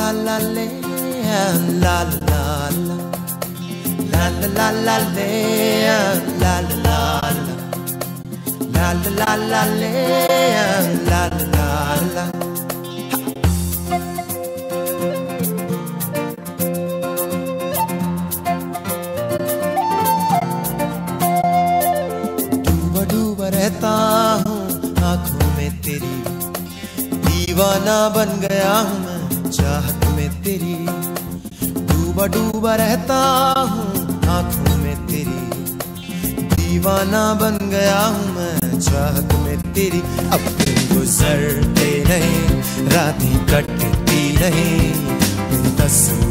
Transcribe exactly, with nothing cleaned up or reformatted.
la la le, la la la, la la la la le, la la la, la la la la le, la la la. डूबा डूबा रहता हूँ आँखों में तेरी, दीवाना बन गया हूँ मैं चाहत में तेरी। डूबा डूबा रहता हूँ आँखों में तेरी, दीवाना बन गया हूँ मैं चाहत में तेरी। अब दिन गुजरते नहीं, रातें कटती नहीं, तस्वीर